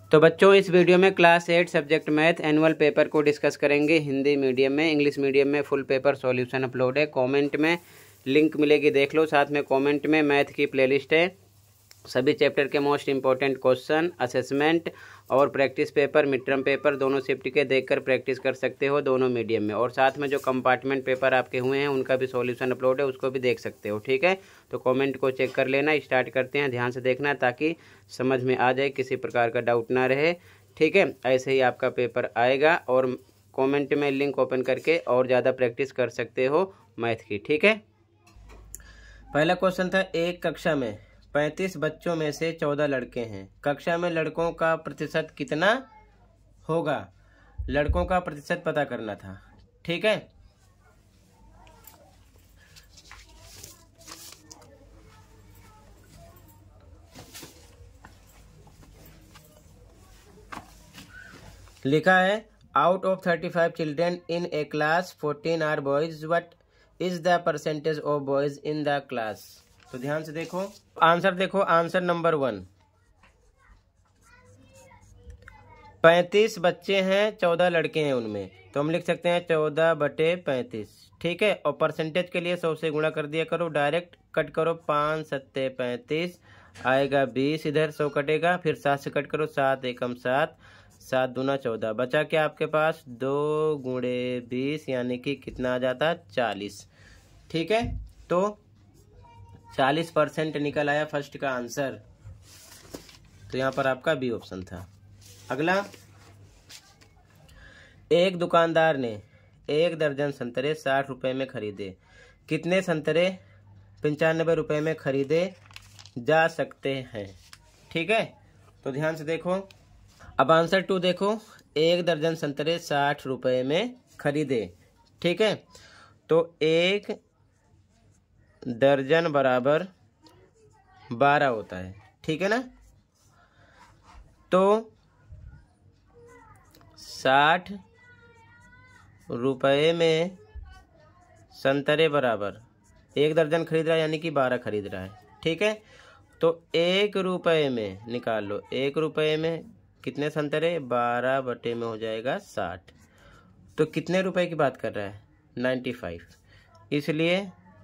तो बच्चों इस वीडियो में class 8 subject math annual paper को डिस्कस करेंगे। हिंदी मीडियम में, इंग्लिश मीडियम में फुल पेपर सॉल्यूशन अपलोड है। कमेंट में लिंक मिलेगी, देख लो। साथ में कमेंट में मैथ की प्लेलिस्ट है, सभी चैप्टर के मोस्ट इंपॉर्टेंट क्वेश्चन, असेसमेंट और practice paper, mid term paper दोनों शिफ्ट के देखकर प्रैक्टिस कर सकते हो दोनों मीडियम में। और साथ में जो कंपार्टमेंट पेपर आपके हुए हैं उनका भी सॉल्यूशन अपलोड है, उसको भी देख सकते हो। ठीक है, तो कमेंट को चेक कर लेना। स्टार्ट करते हैं, ध्यान से देखना ताकि समझ में आ जाए, किसी प्रकार का डाउट ना रहे। ठीक है, ऐसे ही आपका पेपर आएगा और कमेंट में लिंक ओपन करके और ज़्यादा प्रैक्टिस कर सकते हो मैथ की। ठीक है, पहला क्वेश्चन था, एक कक्षा में 35 बच्चों में से 14 लड़के हैं। कक्षा में लड़कों का प्रतिशत कितना होगा? लड़कों का प्रतिशत पता करना था। ठीक है, लिखा है out of 35 children in a class 14 are boys, what is the percentage of boys in the class? तो ध्यान से देखो, आंसर देखो। आंसर नंबर 1, 35 बच्चे हैं, 14 लड़के हैं उनमें, तो हम लिख सकते हैं 14/35। ठीक है, और परसेंटेज के लिए 100 से गुणा कर दिया करो, डायरेक्ट कट करो। 5 7 35 आएगा 20, इधर 100 कटेगा, फिर 7 से कट करो, 7 एकम 7, 7 दूना 14, बचा क्या आपके पास? 2 × 20 यानी कि कितना आ जाता? 40। ठीक है, तो 40% निकल आया फर्स्ट का आंसर। तो यहाँ पर आपका बी ऑप्शन था। अगला, एक दुकानदार ने 1 दर्जन संतरे 60 रुपए में खरीदे। कितने संतरे 95 रुपए में खरीदे जा सकते हैं? ठीक है, तो ध्यान से देखो। अब आंसर 2 देखो, 1 दर्जन संतरे 60 रुपए में खरीदे। ठीक है, तो 1 दर्जन बराबर 12 होता है। ठीक है ना, तो 60 रुपए में संतरे बराबर 1 दर्जन खरीद रहा है यानी कि 12 खरीद रहा है। ठीक है, तो 1 रुपए में निकाल लो, 1 रुपए में कितने संतरे? 12 बटे में हो जाएगा 60। तो कितने रुपए की बात कर रहा है? 95। इसलिए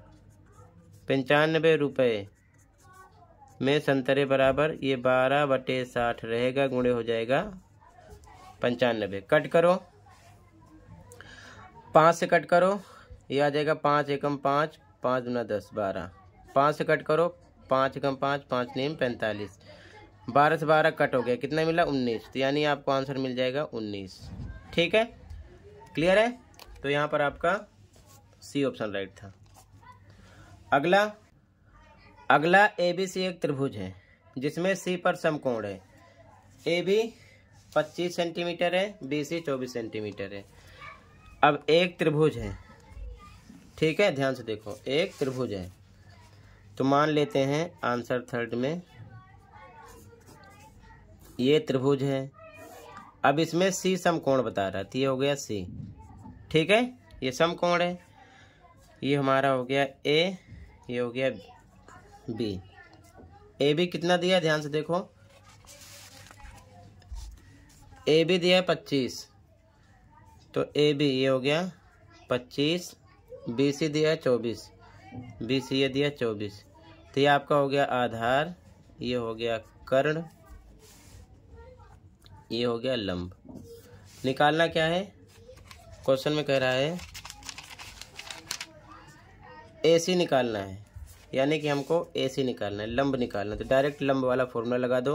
95 रुपए में संतरे बराबर ये 12/60 रहेगा, गुणे हो जाएगा 95। कट करो, 5 से कट करो, ये आ जाएगा 5 एकम 5, 5 दूना 10, 12। 5 से कट करो, 5 एकम 5, 5 नीम 45, 12 से 12 कट हो गया, कितना मिला? 19। तो यानी आपको आंसर मिल जाएगा 19। ठीक है, क्लियर है? तो यहाँ पर आपका सी ऑप्शन राइट था। अगला ABC एक त्रिभुज है जिसमें C पर समकोण है। AB 25 सेंटीमीटर है, BC 24 सेंटीमीटर है। अब एक त्रिभुज है, ठीक है, ध्यान से देखो, एक त्रिभुज है, तो मान लेते हैं आंसर थर्ड में ये त्रिभुज है। अब इसमें C समकोण बता रहा है, तो ये हो गया C। ठीक है, ये समकोण है, ये हमारा हो गया A, ये हो गया B। AB कितना दिया? ध्यान से देखो, AB दिया है 25, तो AB ये हो गया 25, BC दिया है 24, BC ये दिया 24, तो ये आपका हो गया आधार, ये हो गया कर्ण, ये हो गया लंब। निकालना क्या है? क्वेश्चन में कह रहा है AC निकालना है, यानी कि हमको AC निकालना है, लंब निकालना है। तो डायरेक्ट लंब वाला फॉर्मूला लगा दो,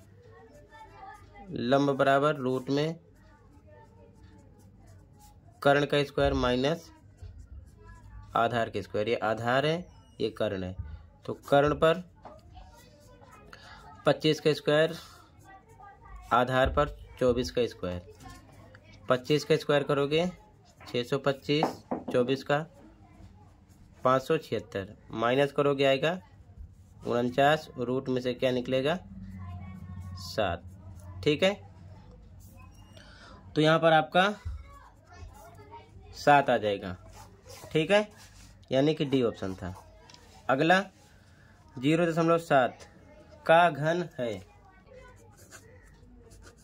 लंब बराबर रूट में कर्ण का स्क्वायर माइनस आधार के स्क्वायर। ये आधार है, ये कर्ण है, तो कर्ण पर 25 का स्क्वायर, आधार पर 24 का स्क्वायर। 25 का स्क्वायर करोगे 625, 24 का 576, माइनस करोगे आएगा 49, रूट में से क्या निकलेगा? 7। ठीक है, तो यहाँ पर आपका 7 आ जाएगा। ठीक है, यानी कि डी ऑप्शन था। अगला 0.7 का घन है।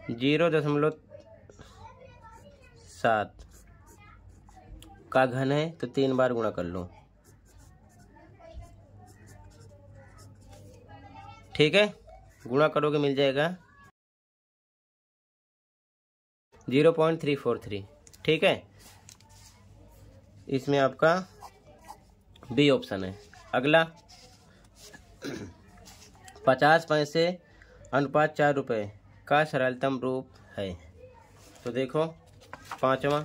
0.7 का घन है तो 3 बार गुणा कर लो। ठीक है, गुणा करोगे मिल जाएगा 0.343। ठीक है, इसमें आपका बी ऑप्शन है। अगला 50 पैसे अनुपात 4 रुपये का सरलतम रूप है। तो देखो पांचवा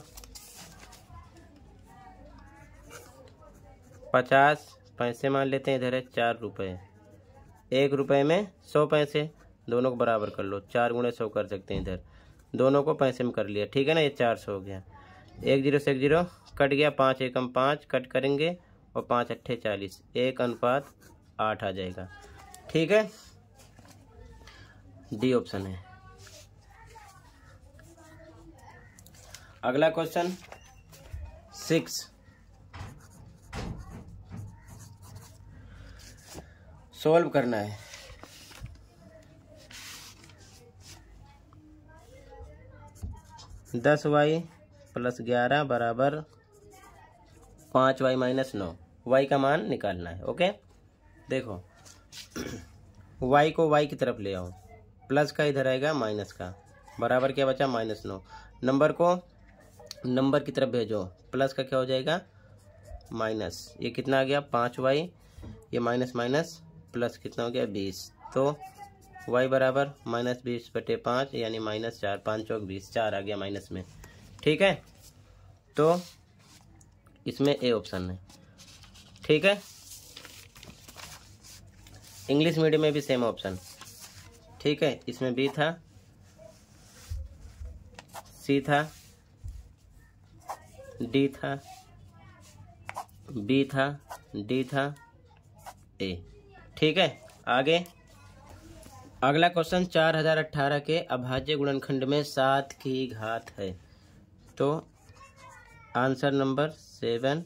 50 पैसे मान लेते हैं, इधर है 4 रुपये। 1 रुपये में 100 पैसे, दोनों को बराबर कर लो, 4 गुणे 100 कर सकते हैं। इधर दोनों को पैसे में कर लिया। ठीक है ना, ये 400 हो गया। 1 0 से 1 0 कट गया, 5 एकम 5 कट करेंगे और 5 अट्ठे 40, 1:8 आ जाएगा। ठीक है, डी ऑप्शन है। अगला क्वेश्चन 6, सोल्व करना है। (10y + 11 बराबर 5y - 9। y का मान निकालना है। ओके, देखो y को y की तरफ ले आओ, प्लस का इधर आएगा माइनस का, बराबर क्या बचा -9। नंबर को नंबर की तरफ भेजो, प्लस का क्या हो जाएगा माइनस। ये कितना आ गया 5y, ये माइनस माइनस प्लस कितना हो गया 20। तो y बराबर -20/5 यानी -4, 5 चौक 20, 4 आ गया माइनस में। ठीक है, तो इसमें ए ऑप्शन है। ठीक है, इंग्लिश मीडियम में भी सेम ऑप्शन। ठीक है, इसमें बी था, सी था, डी था, बी था, डी था, ए। ठीक है, आगे अगला क्वेश्चन 4018 के अभाज्य गुणनखंड में 7 की घात है। तो आंसर नंबर 7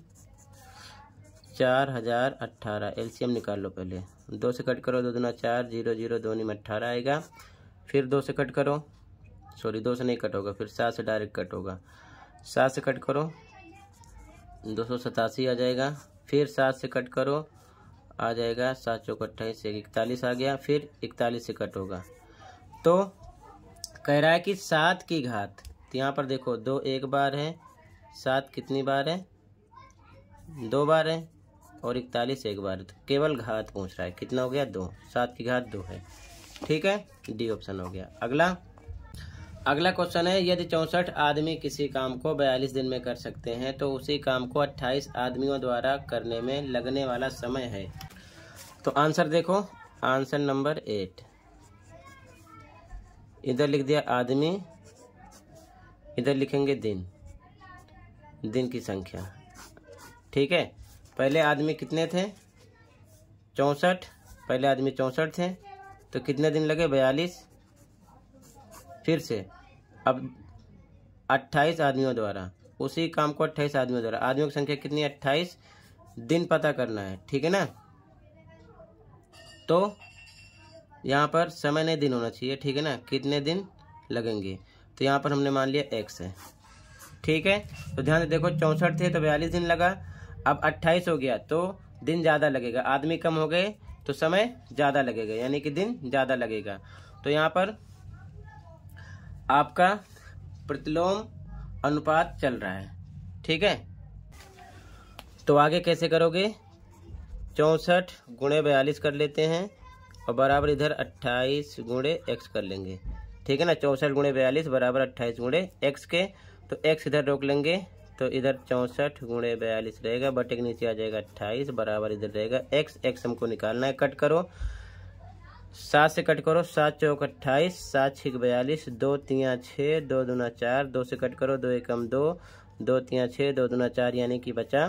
4018, एलसीएम निकाल लो। पहले 2 से कट करो, 2 दूना 4, 0 0 2 में 18 आएगा। फिर 2 से कट करो, सॉरी 2 से नहीं कट होगा, फिर 7 से डायरेक्ट कट होगा। 7 से कट करो 287 आ जाएगा। फिर 7 से कट करो, आ जाएगा 7 चौक 28, 41 आ गया। फिर 41 से कट होगा। तो कह रहा है कि 7 की घात, तो यहाँ पर देखो 2 एक बार है, 7 कितनी बार है 2 बार है, और 41 एक बार है। तो केवल घात पूछ रहा है, कितना हो गया 2, 7 की घात 2 है। ठीक है, डी ऑप्शन हो गया। अगला क्वेश्चन है, यदि 64 आदमी किसी काम को 42 दिन में कर सकते हैं तो उसी काम को 28 आदमियों द्वारा करने में लगने वाला समय है। तो आंसर देखो, आंसर नंबर 8। इधर लिख दिया आदमी, इधर लिखेंगे दिन, दिन की संख्या। ठीक है, पहले आदमी कितने थे 64, पहले आदमी 64 थे, तो कितने दिन लगे 42। फिर से अब 28 आदमियों द्वारा, उसी काम को 28 आदमियों द्वारा, आदमियों की संख्या कितनी है 28, दिन पता करना है। ठीक है ना, तो यहाँ पर समय नहीं दिन होना चाहिए। ठीक है ना, कितने दिन लगेंगे, तो यहाँ पर हमने मान लिया x है। ठीक है, तो ध्यान से देखो 64 थे तो 42 दिन लगा, अब 28 हो गया तो दिन ज़्यादा लगेगा, आदमी कम हो गए तो समय ज़्यादा लगेगा, यानी कि दिन ज़्यादा लगेगा। तो यहाँ पर आपका प्रतिलोम अनुपात चल रहा है। ठीक है, तो आगे कैसे करोगे, 64 गुणे 42 कर लेते हैं और बराबर इधर 28 गुणे x कर लेंगे। ठीक है ना, 64 गुणे 42 बराबर 28 गुणे x के, तो x इधर रोक लेंगे, तो इधर 64 गुणे 42 रहेगा, बटे के नीचे आ जाएगा 28 बराबर इधर रहेगा x हमको निकालना है। कट करो, 7 से कट करो, 7 चौक 28, 7 6 42, 2 3 6, 2 दूना 4, 2 से कट करो, 2 एकम 2, 2 3 6, 2 दूना 4 यानी कि बचा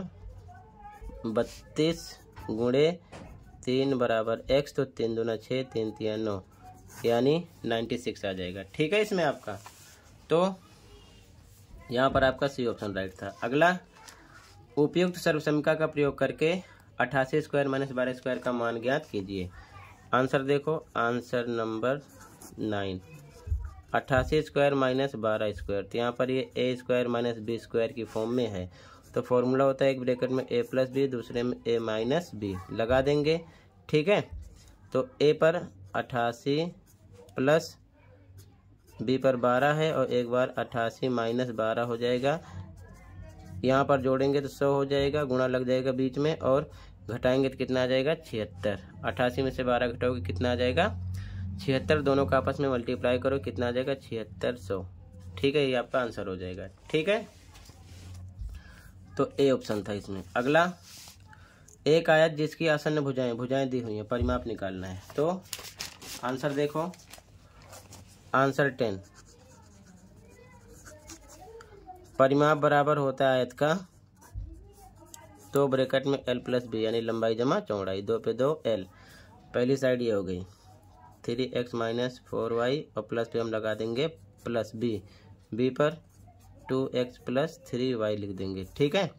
32 गुणे 3 बराबर x, तो 3 दूना 6, 3 3 9 यानी 96 आ जाएगा। ठीक है, इसमें आपका तो यहाँ पर आपका सी ऑप्शन राइट था। अगला, उपयुक्त सर्वसमीका का प्रयोग करके 88 स्क्वायर माइनस 12 स्क्वायर का मान ज्ञात कीजिए। आंसर देखो, answer number 9। 88 square minus 12 square, तो यहाँ पर ये a square minus b square की फॉर्म में है। तो फॉर्मूला होता है एक ब्रैकेट में ए प्लस बी, दूसरे में ए माइनस बी लगा देंगे। ठीक है, तो ए पर 88 प्लस बी पर 12 है और एक बार 88 माइनस 12 हो जाएगा। यहाँ पर जोड़ेंगे तो 100 हो जाएगा, गुणा लग जाएगा बीच में, और घटाएंगे तो कितना आ जाएगा 76। 88 में से 12 घटाओगे कितना आ जाएगा 76। दोनों का आपस में मल्टीप्लाई करो कितना आ जाएगा 7600। ठीक है, ये आपका आंसर हो जाएगा। ठीक है, तो ए ऑप्शन था इसमें। अगला, एक आयत जिसकी आसन्न भुजाएं दी हुई हैं, परिमाप निकालना है। तो आंसर देखो, आंसर 10। परिमाप बराबर होता है आयत का, तो ब्रैकेट में एल प्लस बी यानी लंबाई जमा चौड़ाई, 2 पे 2 एल। पहली साइड ये हो गई 3x माइनस 4y और प्लस पे हम लगा देंगे प्लस बी, बी पर 2x प्लस 3y लिख देंगे। ठीक है,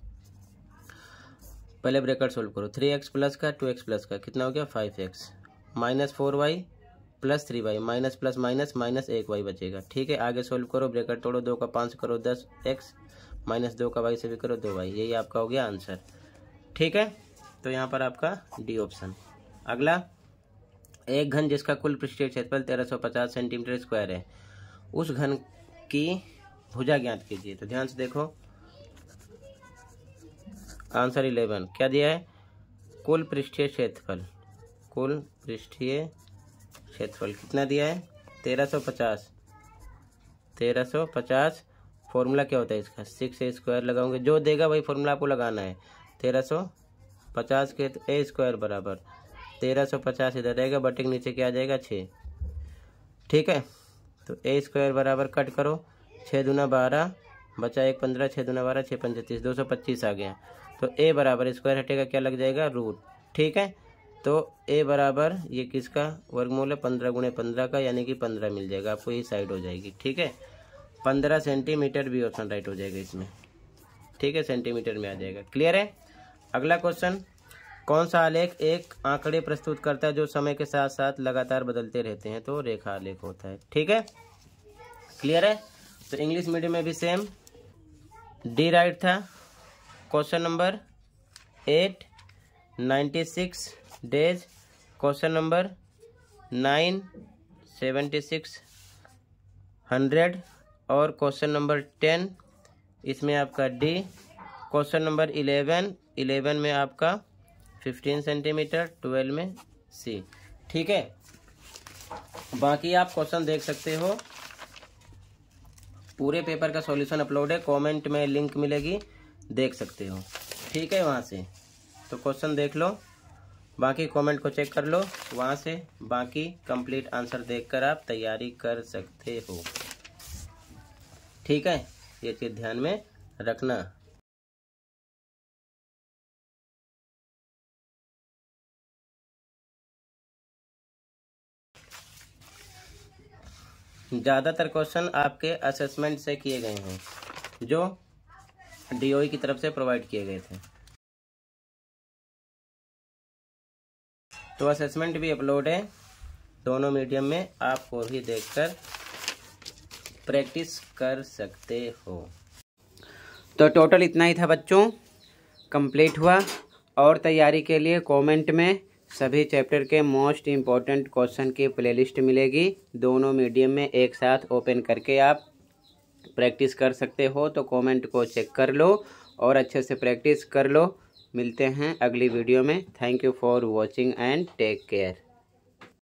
पहले ब्रैकेट सोल्व करो। 3x प्लस का 2x प्लस का कितना हो गया 5x minus 4y plus 3y, minus plus minus minus 1y बचेगा। ठीक है, आगे सोल्व करो, ब्रैकेट तोड़ो, 2 का 5 करो 10x माइनस 2 का y से भी करो 2y, यही आपका हो गया आंसर। ठीक है, तो यहाँ पर आपका डी ऑप्शन। अगला, एक घन जिसका कुल पृष्ठीय क्षेत्रफल 1350 सेंटीमीटर स्क्वायर है, उस घन की भुजा ज्ञात कीजिए। तो ध्यान से देखो, आंसर 11 क्या दिया है, कुल पृष्ठीय क्षेत्रफल, कुल पृष्ठीय क्षेत्रफल कितना दिया है 1350। फॉर्मूला क्या होता है इसका 6a स्क्वायर लगाओगे, जो देगा वही फॉर्मूला आपको लगाना है। 1350 के तो ए स्क्वायर बराबर 1350 इधर रहेगा, बटे के नीचे क्या आ जाएगा 6। ठीक है, तो ए स्क्वायर बराबर कट करो, 6 दूना 12 बचा 1 15, 6 दूना 12 6 5 30, 225 आ गया। तो ए बराबर स्क्वायर हटेगा क्या लग जाएगा रूट। ठीक है, तो ए बराबर ये किसका वर्गमूल है 15 गुणे 15 का, यानी कि 15 मिल जाएगा आपको, ये साइड हो जाएगी। ठीक है, 15 सेंटीमीटर भी ऑप्शन राइट हो जाएगा इसमें। ठीक है, सेंटीमीटर में आ जाएगा। क्लियर है। अगला क्वेश्चन, कौन सा आलेख एक आंकड़े प्रस्तुत करता है जो समय के साथ साथ लगातार बदलते रहते हैं। तो रेखा आलेख होता है। ठीक है, क्लियर है। तो इंग्लिश मीडियम में भी सेम डी राइट था। Question number 8 96 days, question number 9 76 100 और क्वेश्चन नंबर 10 इसमें आपका डी। क्वेश्चन नंबर 11 में आपका 15 सेंटीमीटर, 12 में सी। ठीक है, बाकी आप क्वेश्चन देख सकते हो, पूरे पेपर का सॉल्यूशन अपलोड है, कमेंट में लिंक मिलेगी, देख सकते हो। ठीक है, वहाँ से तो क्वेश्चन देख लो, बाकी कमेंट को चेक कर लो, वहाँ से बाकी कंप्लीट आंसर देखकर आप तैयारी कर सकते हो। ठीक है, ये चीज़ ध्यान में रखना। ज़्यादातर क्वेश्चन आपके असेसमेंट से किए गए हैं, जो डीओई की तरफ से प्रोवाइड किए गए थे। तो असेसमेंट भी अपलोड है दोनों मीडियम में, आप वो भी देखकर प्रैक्टिस कर सकते हो। तो टोटल इतना ही था बच्चों, कंप्लीट हुआ। और तैयारी के लिए कमेंट में सभी चैप्टर के मोस्ट इम्पॉर्टेंट क्वेश्चन की प्लेलिस्ट मिलेगी, दोनों मीडियम में एक साथ ओपन करके आप प्रैक्टिस कर सकते हो। तो कमेंट को चेक कर लो और अच्छे से प्रैक्टिस कर लो। मिलते हैं अगली वीडियो में। Thank you for watching and take care.